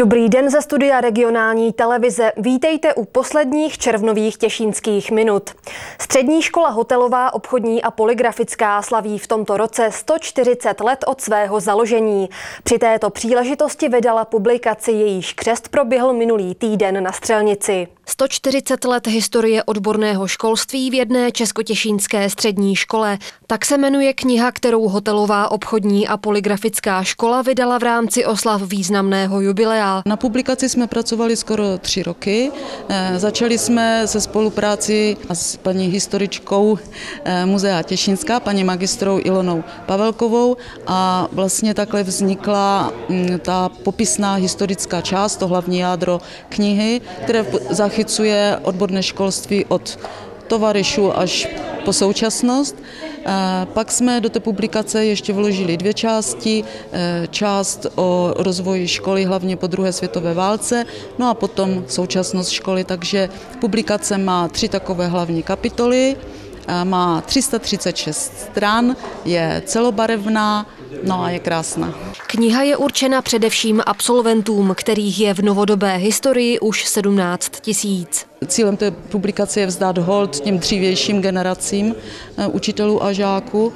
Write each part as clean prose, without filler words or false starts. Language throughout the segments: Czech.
Dobrý den ze studia regionální televize. Vítejte u posledních červnových Těšínských minut. Střední škola hotelová, obchodní a polygrafická slaví v tomto roce 140 let od svého založení. Při této příležitosti vydala publikaci, jejíž křest proběhl minulý týden na Střelnici. 140 let historie odborného školství v jedné českotěšínské střední škole. Tak se jmenuje kniha, kterou hotelová, obchodní a polygrafická škola vydala v rámci oslav významného jubilea. Na publikaci jsme pracovali skoro 3 roky. Začali jsme se spolupráci s paní historičkou Muzea Těšínská, paní magistrou Ilonou Pavelkovou, a vlastně takhle vznikla ta popisná historická část, to hlavní jádro knihy, které zachycuje odborné školství od tovaryšů až po současnost. Pak jsme do té publikace ještě vložili 2 části. Část o rozvoji školy hlavně po druhé světové válce, no a potom současnost školy. Takže publikace má 3 takové hlavní kapitoly, má 336 stran, je celobarevná, no a je krásná. Kniha je určena především absolventům, kterých je v novodobé historii už 17 000. Cílem té publikace je vzdát hold těm dřívějším generacím učitelů a žáků,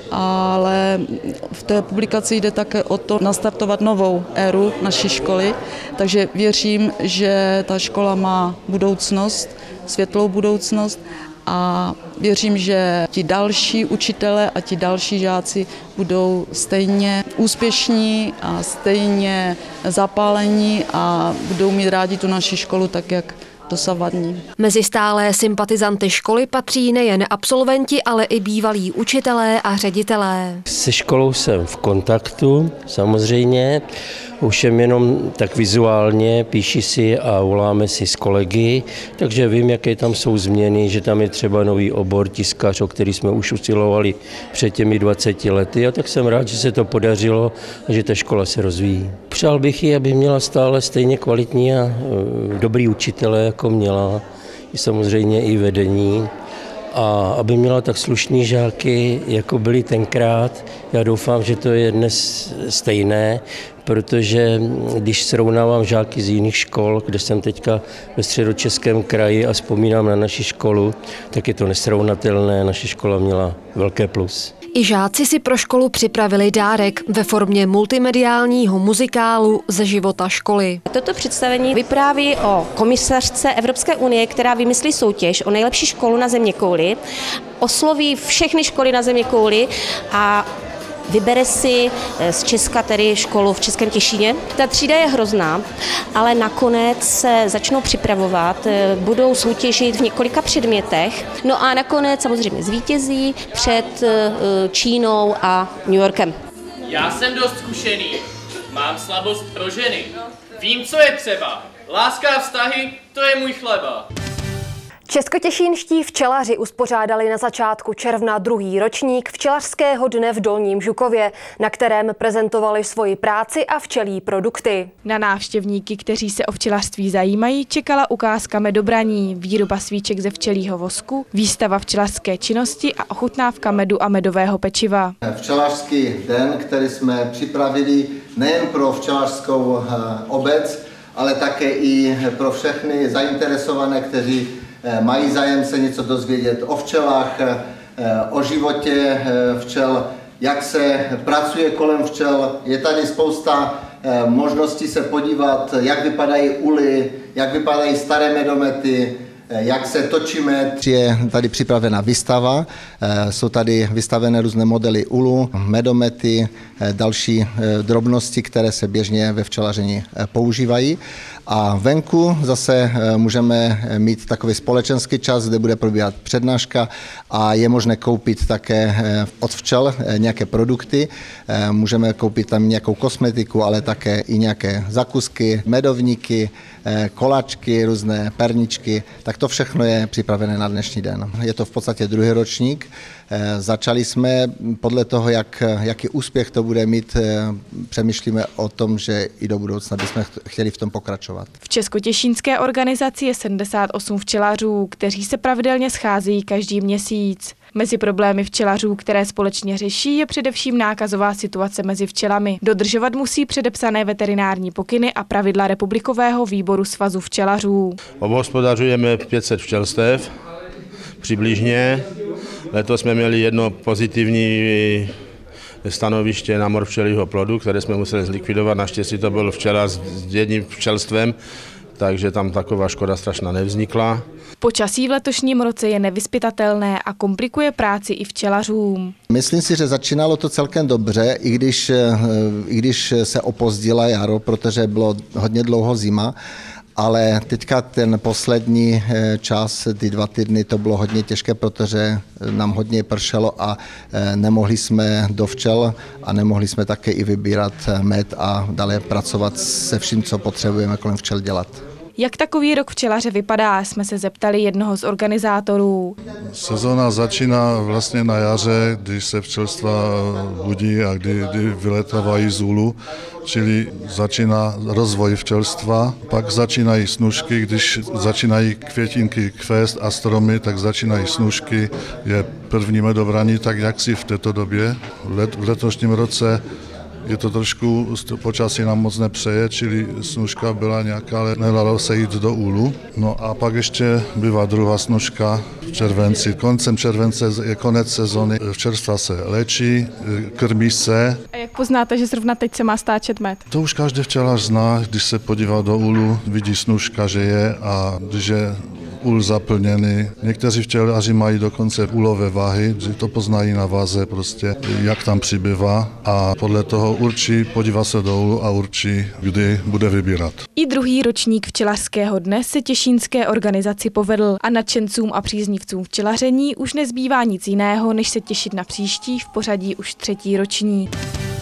ale v té publikaci jde také o to nastartovat novou éru naší školy, takže věřím, že ta škola má budoucnost, světlou budoucnost, a věřím, že ti další učitelé a ti další žáci budou stejně úspěšní a stejně zapálení a budou mít rádi tu naši školu tak, jak dosavadní. Mezi stálé sympatizanty školy patří nejen absolventi, ale i bývalí učitelé a ředitelé. Se školou jsem v kontaktu, samozřejmě. Už jenom tak vizuálně, píši si a voláme si s kolegy, takže vím, jaké tam jsou změny, že tam je třeba nový obor tiskař, o který jsme už usilovali před těmi 20 lety, a tak jsem rád, že se to podařilo a že ta škola se rozvíjí. Přál bych ji, aby měla stále stejně kvalitní a dobrý učitele, jako měla, i samozřejmě i vedení, a aby měla tak slušný žáky, jako byli tenkrát. Já doufám, že to je dnes stejné, protože když srovnávám žáky z jiných škol, kde jsem teďka ve Středočeském kraji a vzpomínám na naši školu, tak je to nesrovnatelné. Naše škola měla velké plus. I žáci si pro školu připravili dárek ve formě multimediálního muzikálu ze života školy. Toto představení vypráví o komisařce Evropské unie, která vymyslí soutěž o nejlepší školu na zeměkouli, osloví všechny školy na zeměkouli a vybere si z Česka tedy školu v Českém Těšíně. Ta třída je hrozná, ale nakonec se začnou připravovat, budou soutěžit v několika předmětech, no a nakonec samozřejmě zvítězí před Čínou a New Yorkem. Já jsem dost zkušený, mám slabost pro ženy, vím, co je třeba, láska a vztahy, to je můj chleba. Českotěšínští včelaři uspořádali na začátku června 2. ročník včelařského dne v Dolním Žukově, na kterém prezentovali svoji práci a včelí produkty. Na návštěvníky, kteří se o včelařství zajímají, čekala ukázka medobraní, výroba svíček ze včelího vosku, výstava včelařské činnosti a ochutnávka medu a medového pečiva. Včelařský den, který jsme připravili nejen pro včelařskou obec, ale také i pro všechny zainteresované, kteří mají zájem se něco dozvědět o včelách, o životě včel, jak se pracuje kolem včel. Je tady spousta možností se podívat, jak vypadají uly, jak vypadají staré medomety, jak se točí med. Je tady připravena výstava, jsou tady vystavené různé modely ulu, medomety, další drobnosti, které se běžně ve včelaření používají. A venku zase můžeme mít takový společenský čas, kde bude probíhat přednáška a je možné koupit také od včel nějaké produkty. Můžeme koupit tam nějakou kosmetiku, ale také i nějaké zakusky, medovníky, koláčky, různé perničky. Tak to všechno je připravené na dnešní den. Je to v podstatě 2. ročník. Začali jsme podle toho, jaký úspěch to bude mít, přemýšlíme o tom, že i do budoucna bychom chtěli v tom pokračovat. V českotěšínské organizaci je 78 včelařů, kteří se pravidelně scházejí každý měsíc. Mezi problémy včelařů, které společně řeší, je především nákazová situace mezi včelami. Dodržovat musí předepsané veterinární pokyny a pravidla Republikového výboru svazu včelařů. Obhospodařujeme 500 včelstev přibližně. Letos jsme měli jedno pozitivní stanoviště na mor včelího plodu, které jsme museli zlikvidovat. Naštěstí to byl včela s jedním včelstvem, takže tam taková škoda strašná nevznikla. Počasí v letošním roce je nevyzpytatelné a komplikuje práci i včelařům. Myslím si, že začínalo to celkem dobře, i když se opozdila jaro, protože bylo hodně dlouho zima, ale teďka ten poslední čas, ty 2 týdny, to bylo hodně těžké, protože nám hodně pršelo a nemohli jsme do včel a nemohli jsme také i vybírat med a dále pracovat se vším, co potřebujeme kolem včel dělat. Jak takový rok včelaře vypadá, jsme se zeptali jednoho z organizátorů. Sezóna začíná vlastně na jaře, když se včelstva budí a kdy vyletávají z úlu, čili začíná rozvoj včelstva, pak začínají snužky, když začínají květinky kvést a stromy, tak začínají snužky, je první medobraní, tak jak si v této době. V letošním roce je to trošku, počasí nám moc nepřeje, čili snužka byla nějaká, ale nedalo se jít do úlu. No a pak ještě bývá druhá snužka v červenci. Koncem července je konec sezony, včelstva se léčí, krmí se. A jak poznáte, že zrovna teď se má stáčet med? To už každý včelař zná, když se podívá do úlu, vidí snužka, že je a když je úl zaplněný. Někteří včelaři mají dokonce úlové váhy, že to poznají na váze prostě, jak tam přibývá a podle toho určí, podívá se do úlu a určí, kdy bude vybírat. I druhý ročník včelařského dne se těšínské organizaci povedl a nadšencům a příznivcům včelaření už nezbývá nic jiného, než se těšit na příští v pořadí už 3. ročník.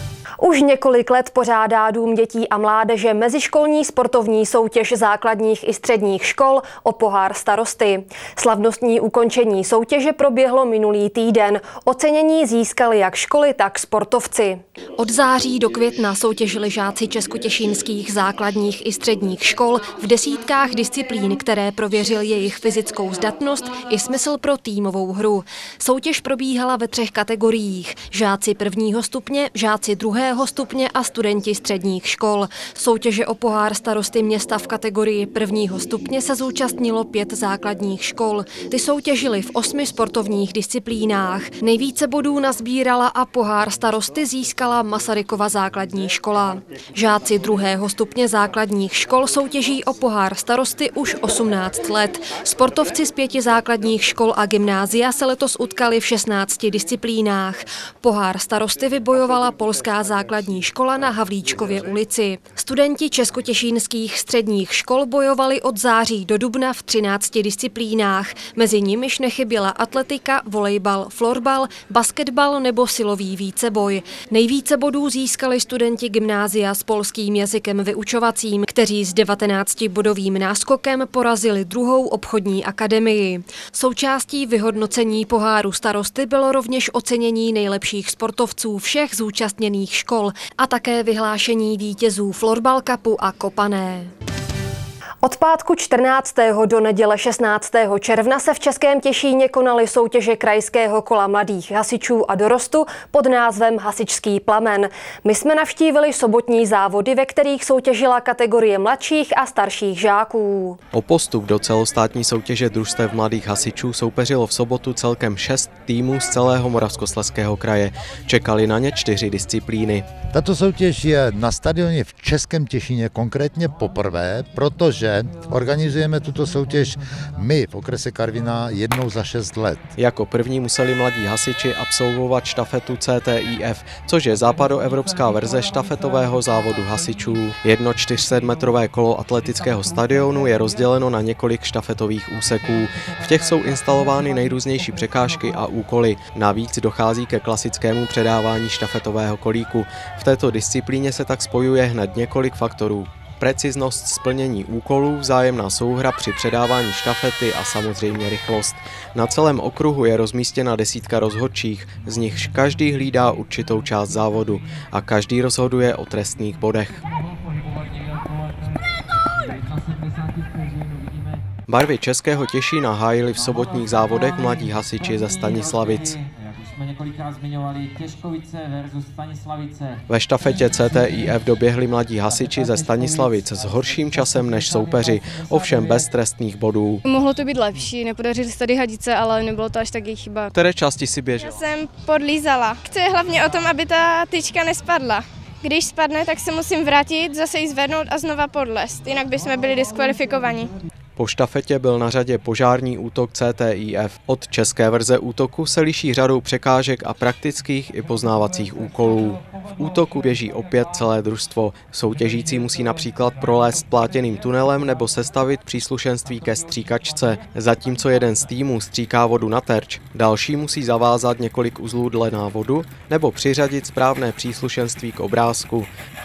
Už několik let pořádá Dům dětí a mládeže meziškolní sportovní soutěž základních i středních škol o pohár starosty. Slavnostní ukončení soutěže proběhlo minulý týden. Ocenění získali jak školy, tak sportovci. Od září do května soutěžili žáci českotěšínských základních i středních škol v desítkách disciplín, které prověřil jejich fyzickou zdatnost i smysl pro týmovou hru. Soutěž probíhala ve 3 kategoriích: žáci 1. stupně, žáci 2. stupně a studenti středních škol. Soutěže o pohár starosty města v kategorii 1. stupně se zúčastnilo 5 základních škol. Ty soutěžily v 8 sportovních disciplínách. Nejvíce bodů nazbírala a pohár starosty získala Masarykova základní škola. Žáci 2. stupně základních škol soutěží o pohár starosty už 18 let. Sportovci z 5 základních škol a gymnázia se letos utkali v 16 disciplínách. Pohár starosty vybojovala polská základní škola na Havlíčkově ulici. Studenti českotěšínských středních škol bojovali od září do dubna v 13 disciplínách. Mezi nimiž nechyběla atletika, volejbal, florbal, basketbal nebo silový víceboj. Nejvíce bodů získali studenti gymnázia s polským jazykem vyučovacím, kteří s 19bodovým náskokem porazili 2. obchodní akademii. Součástí vyhodnocení poháru starosty bylo rovněž ocenění nejlepších sportovců všech zúčastněných škol a také vyhlášení vítězů Florbal Cupu a Kopané. Od pátku 14. do neděle 16. června se v Českém Těšíně konaly soutěže krajského kola mladých hasičů a dorostu pod názvem Hasičský plamen. My jsme navštívili sobotní závody, ve kterých soutěžila kategorie mladších a starších žáků. O postup do celostátní soutěže družstev mladých hasičů soupeřilo v sobotu celkem 6 týmů z celého Moravskoslezského kraje. Čekali na ně 4 disciplíny. Tato soutěž je na stadioně v Českém Těšíně konkrétně poprvé, protože organizujeme tuto soutěž my v okrese Karviná jednou za 6 let. Jako první museli mladí hasiči absolvovat štafetu CTIF, což je západoevropská verze štafetového závodu hasičů. Jedno 400metrové kolo atletického stadionu je rozděleno na několik štafetových úseků. V těch jsou instalovány nejrůznější překážky a úkoly. Navíc dochází ke klasickému předávání štafetového kolíku. V této disciplíně se tak spojuje hned několik faktorů. Preciznost splnění úkolů, vzájemná souhra při předávání štafety a samozřejmě rychlost. Na celém okruhu je rozmístěna 10 rozhodčích, z nichž každý hlídá určitou část závodu a každý rozhoduje o trestných bodech. Barvy českého Těšína hájili v sobotních závodech mladí hasiči ze Stanislavic. Jsme několikrát zmiňovali Těškovice versus Stanislavice. Ve štafetě CTIF doběhli mladí hasiči ze Stanislavic s horším časem než soupeři, ovšem bez trestných bodů. Mohlo to být lepší, nepodařili se tady hadice, ale nebylo to až taky chyba. Které části si běžela? Já jsem podlízala. To je hlavně o tom, aby ta tyčka nespadla. Když spadne, tak se musím vrátit, zase ji zvednout a znova podlézt, jinak bychom byli diskvalifikovaní. Po štafetě byl na řadě požární útok CTIF. Od české verze útoku se liší řadou překážek a praktických i poznávacích úkolů. V útoku běží opět celé družstvo. Soutěžící musí například prolézt plátěným tunelem nebo sestavit příslušenství ke stříkačce. Zatímco jeden z týmů stříká vodu na terč, další musí zavázat několik uzlů dle návodu nebo přiřadit správné příslušenství k obrázku.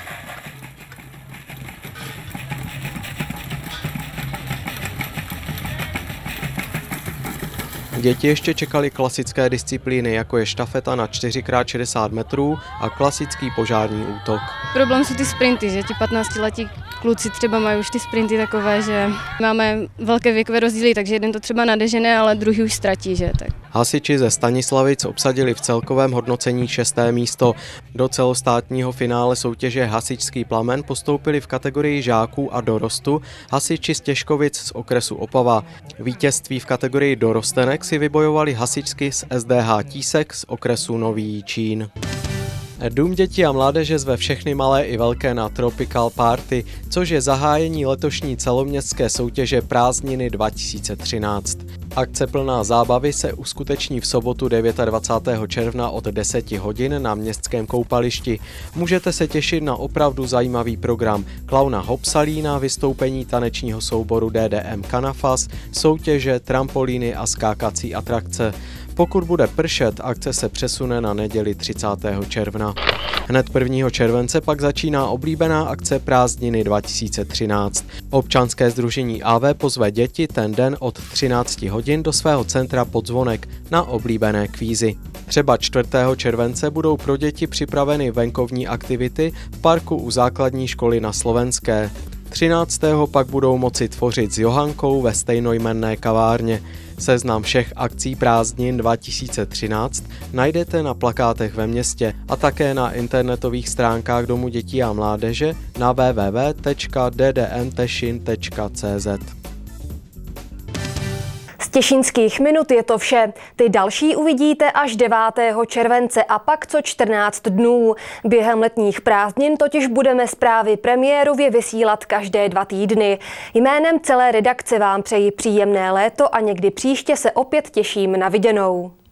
Děti ještě čekaly klasické disciplíny, jako je štafeta na 4x60 metrů a klasický požární útok. Problém jsou ty sprinty, že ti 15letí kluci třeba mají už ty sprinty takové, že máme velké věkové rozdíly, takže jeden to třeba nadežene, ale druhý už ztratí, že tak. Hasiči ze Stanislavic obsadili v celkovém hodnocení 6. místo. Do celostátního finále soutěže Hasičský plamen postoupili v kategorii žáků a dorostu hasiči z Těškovic z okresu Opava. Vítězství v kategorii dorostenek si vybojovali hasičsky z SDH Tísek z okresu Nový Jičín. Dům dětí a mládeže zve všechny malé i velké na Tropical Party, což je zahájení letošní celoměstské soutěže Prázdniny 2013. Akce plná zábavy se uskuteční v sobotu 29. června od 10 hodin na městském koupališti. Můžete se těšit na opravdu zajímavý program. Klauna Hopsalína, vystoupení tanečního souboru DDM Canafas, soutěže, trampolíny a skákací atrakce. Pokud bude pršet, akce se přesune na neděli 30. června. Hned 1. července pak začíná oblíbená akce Prázdniny 2013. Občanské sdružení AV pozve děti ten den od 13 hodin do svého centra Podzvonek na oblíbené kvízy. Třeba 4. července budou pro děti připraveny venkovní aktivity v parku u základní školy na Slovenské. 13. pak budou moci tvořit s Johankou ve stejnojmenné kavárně. Seznam všech akcí Prázdnin 2013 najdete na plakátech ve městě a také na internetových stránkách Domu dětí a mládeže na www.ddmtešin.cz. Z Těšínských minut je to vše. Ty další uvidíte až 9. července a pak co 14 dnů. Během letních prázdnin totiž budeme zprávy premiérově vysílat každé 2 týdny. Jménem celé redakce vám přeji příjemné léto a někdy příště se opět těším na viděnou.